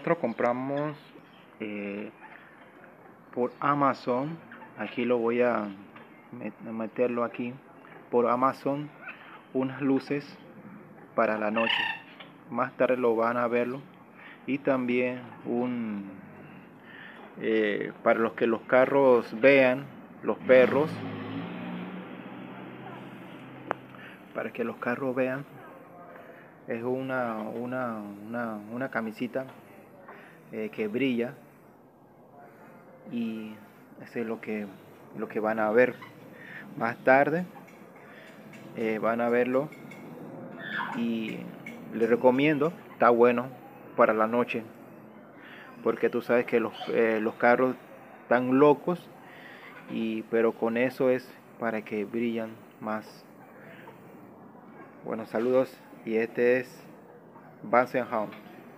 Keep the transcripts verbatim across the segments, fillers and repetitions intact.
nosotros compramos eh, por Amazon. Aquí lo voy a meterlo aquí por Amazon, unas luces para la noche. Más tarde lo van a verlo. Y también un eh, para los que los carros vean, los perros, para que los carros vean, es una una una, una camisita eh, que brilla, y eso es lo que lo que van a ver más tarde. Eh, van a verlo y les recomiendo, está bueno para la noche, porque tú sabes que los, eh, los carros están locos, y pero con eso es para que brillan más. Bueno, saludos, y este es Vance and Home.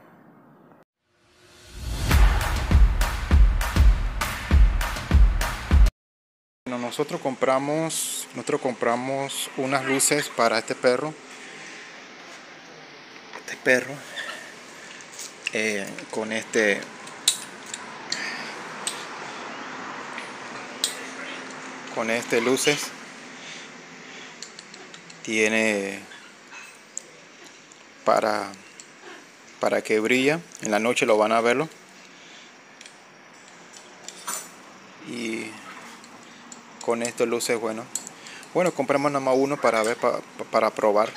Bueno, nosotros compramos nosotros compramos unas luces para este perro. Este perro eh, con este con este luces tiene para para que brilla. En la noche lo van a verlo. Y con estas luces, bueno bueno compramos nada más uno para ver, para, para probar,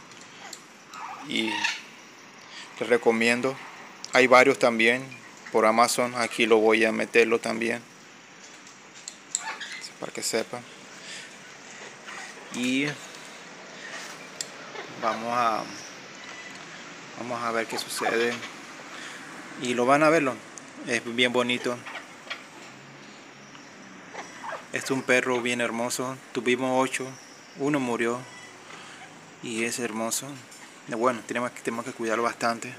y les recomiendo. Hay varios también por Amazon. Aquí lo voy a meterlo también para que sepan. Y vamos a vamos a ver qué sucede, y lo van a verlo. Es bien bonito. Es un perro bien hermoso. Tuvimos ocho, uno murió, y es hermoso. Bueno, tenemos que, tenemos que cuidarlo bastante.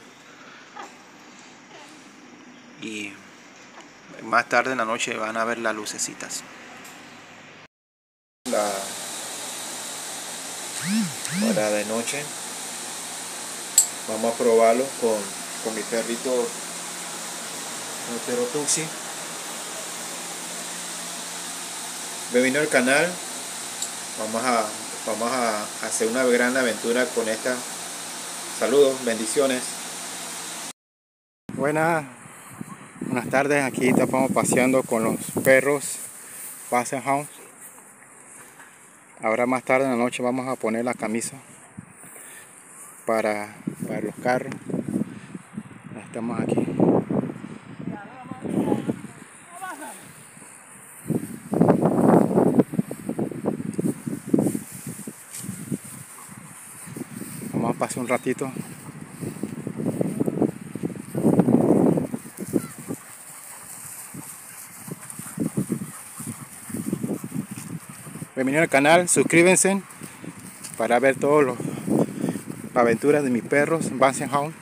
Y más tarde en la noche van a ver las lucecitas. La hora de noche. Vamos a probarlo con, con mi perrito Notero Tuxi. Bienvenido al canal. Vamos a vamos a hacer una gran aventura con esta. Saludos, bendiciones. Buenas, buenas tardes. Aquí estamos paseando con los perros Basset Hound. Ahora más tarde en la noche vamos a poner la camisa para, para los carros. Estamos aquí. Vamos a pasar un ratito. Bienvenido al canal, suscríbanse para ver todas las aventuras de mis perros Basset Hound.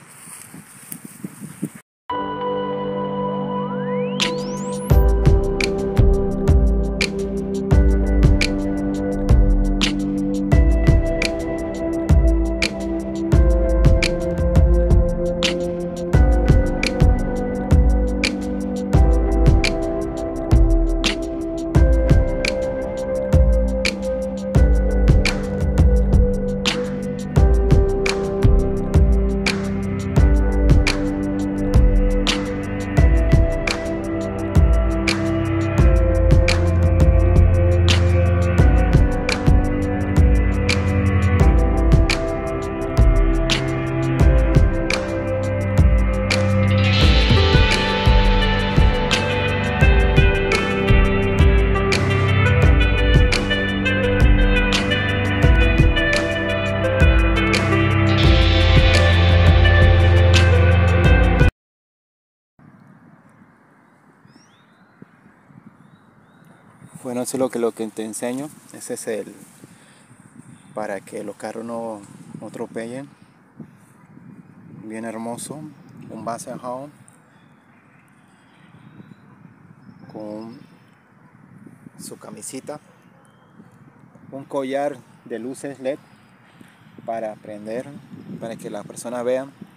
Bueno, eso es lo que, lo que te enseño. Ese es el para que los carros no, no atropellen. Bien hermoso. Un Basset Hound con su camisita. Un collar de luces L E D para prender, para que las personas vean.